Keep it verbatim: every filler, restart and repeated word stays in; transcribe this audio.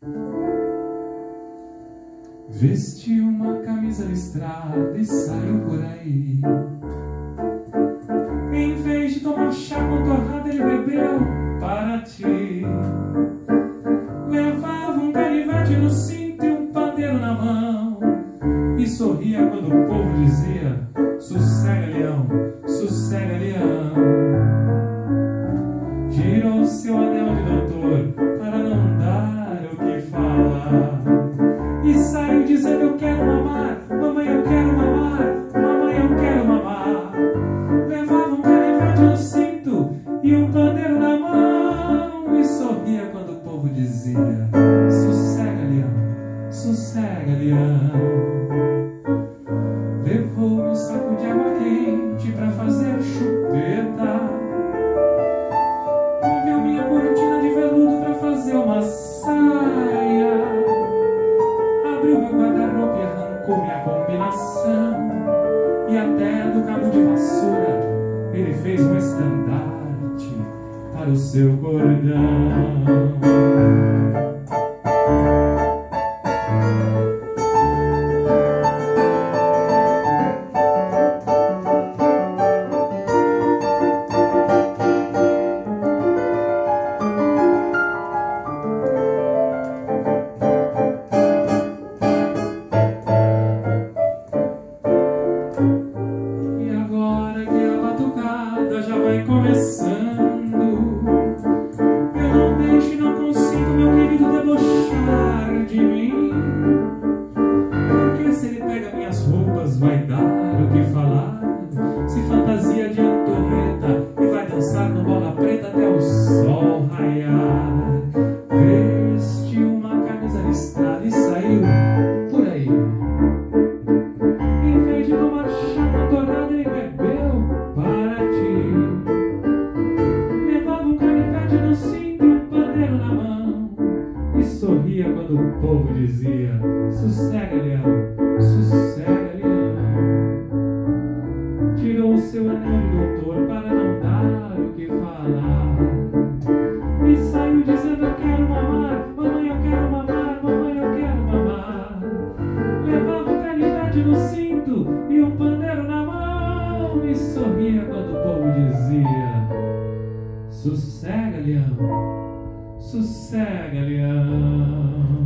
Vestiu uma camisa listrada e saiu por aí. Em vez de tomar chá com torrada, ele bebeu para ti. Levava um canivete no cinto e um pandeiro na mão, e sorria quando o povo dizia: sossega, leão, sossega, leão. Tirou seu anel de doutor para não dar o que falar, e saiu dizendo: eu quero mamar, mamãe, eu quero mamar, mamãe, eu quero mamar. Levava um canivete no cinto e um pandeiro na mão, e sorria quando o povo dizia: sossega, leão, sossega, leão. Levou um saco de água quente pra fazer chupeta, rompeu minha cortina de veludo pra fazer uma saia, abriu meu guarda-roupa e arrancou minha combinação, e até do cabo de vassoura ele fez um estandarte para o seu cordão. Já vai começando, eu não deixo e não consinto, meu querido, debochar de mim, porque se ele pega minhas roupas vai dar o que falar, se fantasia de Antonieta e vai dançar no bola preta até o sol raiar. Vestiu uma camisa listrada e saiu por aí. Em vez de tomar chá com torrada, ele bebeu para ti. Levava um canivete no cinto e um pandeiro na mão, e sorria quando o povo dizia: sossega, leão, sossega, leão. Tirou o seu anel de doutor para não dar o que falar, e saiu dizendo: eu quero mamar, mamãe, eu quero mamar, mamãe, eu quero mamar. Levava um canivete no cinto e um pandeiro na mão, e sorria quando o povo dizia: sossega, leão, sossega, leão.